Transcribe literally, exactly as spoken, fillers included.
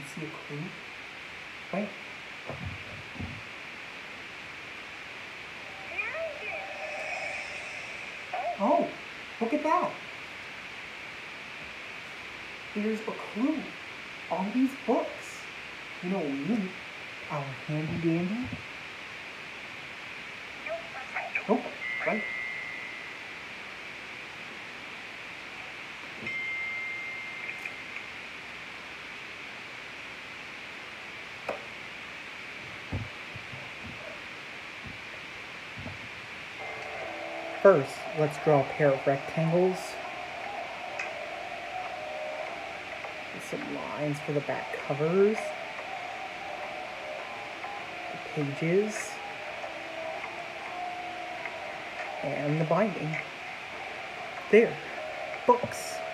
see a clue? Wait. Oh, look at that. There's a clue on these books. You know me, our handy dandy. Nope, right. First, let's draw a pair of rectangles. With some lines for the back covers. The pages. And the binding. There. Books.